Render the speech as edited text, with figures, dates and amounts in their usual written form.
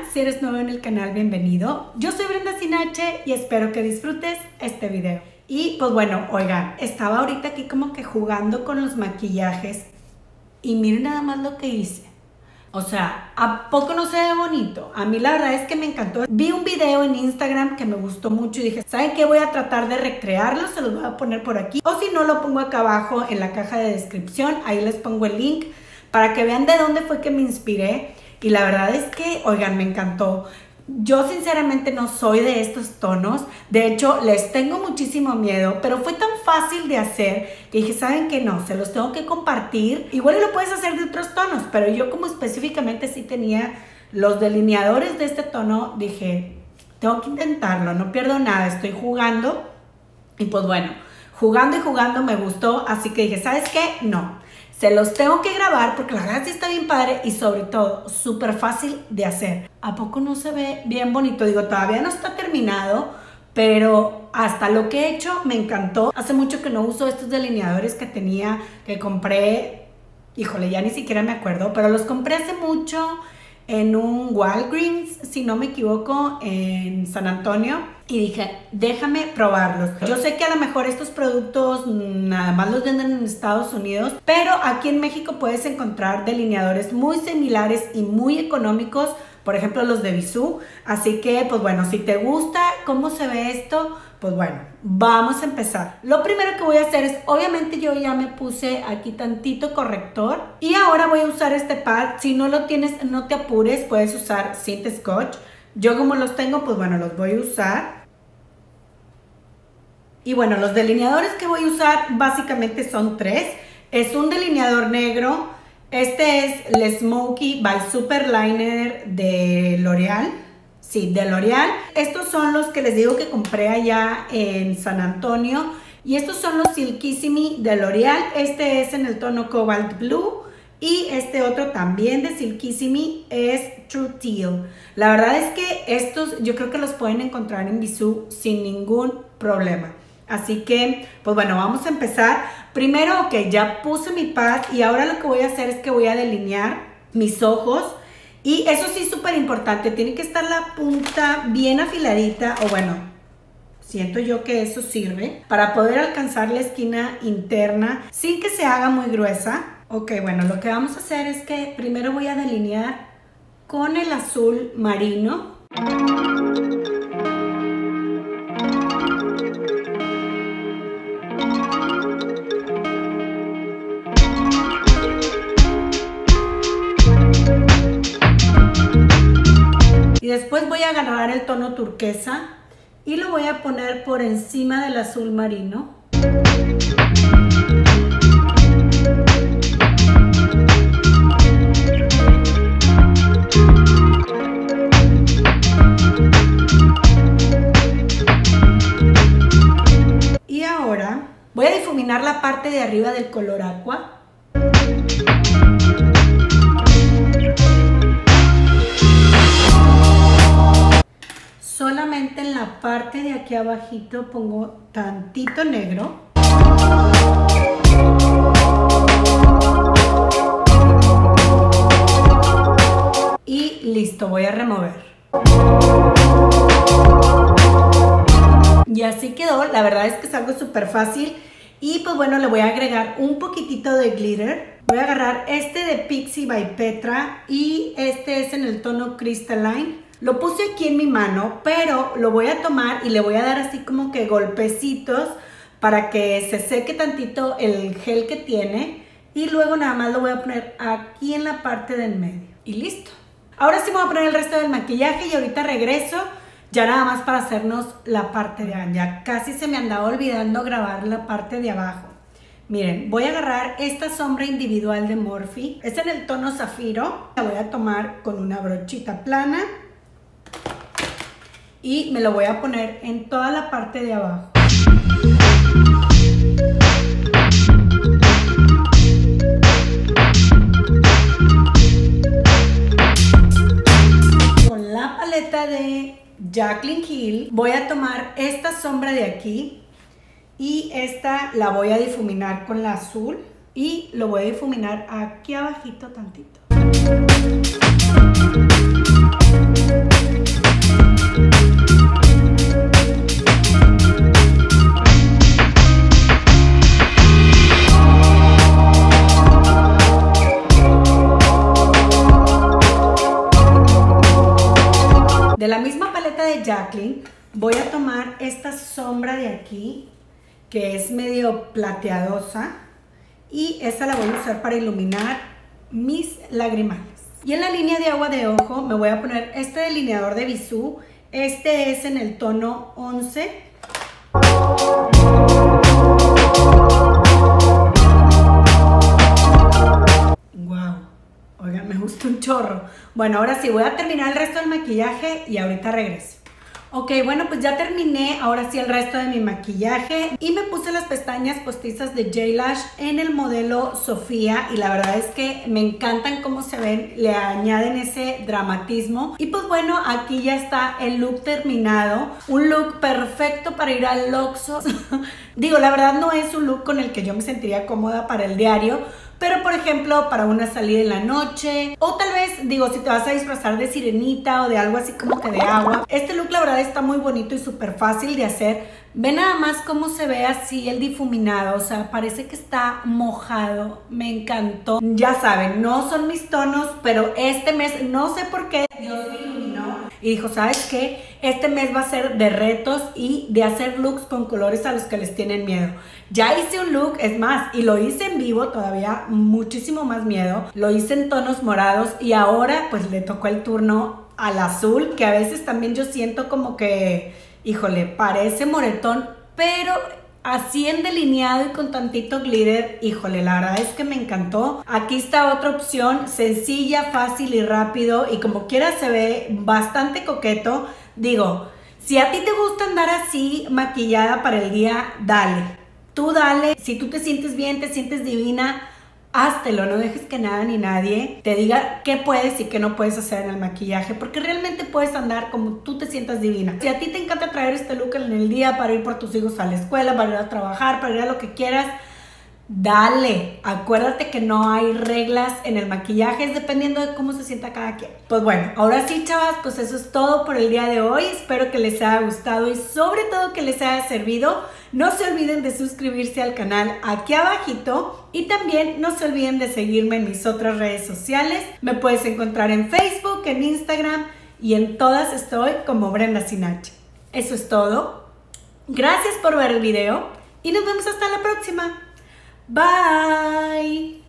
si eres nuevo en el canal, bienvenido. Yo soy Brenda Sinache y espero que disfrutes este video. Y pues bueno, oigan, estaba ahorita aquí como que jugando con los maquillajes y miren nada más lo que hice. O sea, ¿a poco no se ve bonito? A mí la verdad es que me encantó. Vi un video en Instagram que me gustó mucho y dije, ¿saben qué? Voy a tratar de recrearlo, se los voy a poner por aquí. O si no, lo pongo acá abajo en la caja de descripción. Ahí les pongo el link para que vean de dónde fue que me inspiré. Y la verdad es que, oigan, me encantó. Yo sinceramente no soy de estos tonos, de hecho les tengo muchísimo miedo, pero fue tan fácil de hacer que dije, ¿saben qué? No, se los tengo que compartir. Igual lo puedes hacer de otros tonos, pero yo como específicamente sí tenía los delineadores de este tono, dije, tengo que intentarlo, no pierdo nada, estoy jugando. Y pues bueno, jugando y jugando me gustó, así que dije, ¿sabes qué? No. Se los tengo que grabar porque la verdad sí está bien padre y sobre todo súper fácil de hacer. ¿A poco no se ve bien bonito? Digo, todavía no está terminado, pero hasta lo que he hecho me encantó. Hace mucho que no uso estos delineadores que tenía, que compré, híjole, ya ni siquiera me acuerdo, pero los compré hace mucho en un Walgreens, si no me equivoco, en San Antonio. Y dije, déjame probarlos. Yo sé que a lo mejor estos productos nada más los venden en Estados Unidos, pero aquí en México puedes encontrar delineadores muy similares y muy económicos, por ejemplo los de Bisú. Así que, pues bueno, si te gusta cómo se ve esto, pues bueno, vamos a empezar. Lo primero que voy a hacer es, obviamente yo ya me puse aquí tantito corrector y ahora voy a usar este pad. Si no lo tienes, no te apures, puedes usar cinta scotch. Yo como los tengo, pues bueno, los voy a usar. Y bueno, los delineadores que voy a usar básicamente son tres. Es un delineador negro. Este es el Smokey by Superliner de L'Oreal. Sí, de L'Oreal. Estos son los que les digo que compré allá en San Antonio. Y estos son los Silkissimi de L'Oreal. Este es en el tono Cobalt Blue. Y este otro también de Silkissimi es True Teal. La verdad es que estos yo creo que los pueden encontrar en Bisú sin ningún problema. Así que, pues bueno, vamos a empezar. Primero, ok, ya puse mi pad y ahora lo que voy a hacer es que voy a delinear mis ojos. Y eso sí es súper importante, tiene que estar la punta bien afiladita, o bueno, siento yo que eso sirve para poder alcanzar la esquina interna sin que se haga muy gruesa. Ok, bueno, lo que vamos a hacer es que primero voy a delinear con el azul marino. Y después voy a agarrar el tono turquesa y lo voy a poner por encima del azul marino. Y ahora voy a difuminar la parte de arriba del color aqua. Solamente en la parte de aquí abajito pongo tantito negro. Y listo, voy a remover. Y así quedó, la verdad es que es algo súper fácil. Y pues bueno, le voy a agregar un poquitito de glitter. Voy a agarrar este de Pixi by Petra y este es en el tono Crystalline. Lo puse aquí en mi mano, pero lo voy a tomar y le voy a dar así como que golpecitos para que se seque tantito el gel que tiene. Y luego nada más lo voy a poner aquí en la parte del medio. Y listo. Ahora sí me voy a poner el resto del maquillaje y ahorita regreso ya nada más para hacernos la parte de abajo. Ya casi se me andaba olvidando grabar la parte de abajo. Miren, voy a agarrar esta sombra individual de Morphe. Es en el tono zafiro. La voy a tomar con una brochita plana. Y me lo voy a poner en toda la parte de abajo. Con la paleta de Jaclyn Hill voy a tomar esta sombra de aquí y esta la voy a difuminar con la azul y lo voy a difuminar aquí abajito tantito. De la misma paleta de Jaclyn voy a tomar esta sombra de aquí, que es medio plateadosa, y esta la voy a usar para iluminar mis lagrimales. Y en la línea de agua de ojo me voy a poner este delineador de Bisú. Este es en el tono 11. Wow, oigan, me gusta un chorro. Bueno, ahora sí, voy a terminar el resto del maquillaje y ahorita regreso. Ok, bueno, pues ya terminé ahora sí el resto de mi maquillaje y me puse las pestañas postizas de J-Lash en el modelo Sofía, y la verdad es que me encantan cómo se ven, le añaden ese dramatismo. Y pues bueno, aquí ya está el look terminado, un look perfecto para ir al Oxxo. Digo, la verdad no es un look con el que yo me sentiría cómoda para el diario, pero por ejemplo para una salida en la noche, o tal vez, digo, si te vas a disfrazar de sirenita o de algo así como que de agua. Este look la verdad está muy bonito y súper fácil de hacer. Ve nada más cómo se ve así el difuminado, o sea, parece que está mojado. Me encantó. Ya saben, no son mis tonos, pero este mes, no sé por qué, Dios me iluminó y dijo, ¿sabes qué? Este mes va a ser de retos y de hacer looks con colores a los que les tienen miedo. Ya hice un look, es más, y lo hice en vivo, todavía muchísimo más miedo. Lo hice en tonos morados y ahora pues le tocó el turno al azul, que a veces también yo siento como que, híjole, parece moretón, pero así en delineado y con tantito glitter, híjole, la verdad es que me encantó. Aquí está otra opción, sencilla, fácil y rápido, y como quiera se ve bastante coqueto. Digo, si a ti te gusta andar así maquillada para el día, dale. Tú dale, si tú te sientes bien, te sientes divina, háztelo, no dejes que nada ni nadie te diga qué puedes y qué no puedes hacer en el maquillaje, porque realmente puedes andar como tú te sientas divina. Si a ti te encanta traer este look en el día para ir por tus hijos a la escuela, para ir a trabajar, para ir a lo que quieras, dale. Acuérdate que no hay reglas en el maquillaje, es dependiendo de cómo se sienta cada quien. Pues bueno, ahora sí, chavas, pues eso es todo por el día de hoy. Espero que les haya gustado y sobre todo que les haya servido. No se olviden de suscribirse al canal aquí abajito y también no se olviden de seguirme en mis otras redes sociales. Me puedes encontrar en Facebook, en Instagram, y en todas estoy como Brenda Sin H. Eso es todo. Gracias por ver el video y nos vemos hasta la próxima. Bye.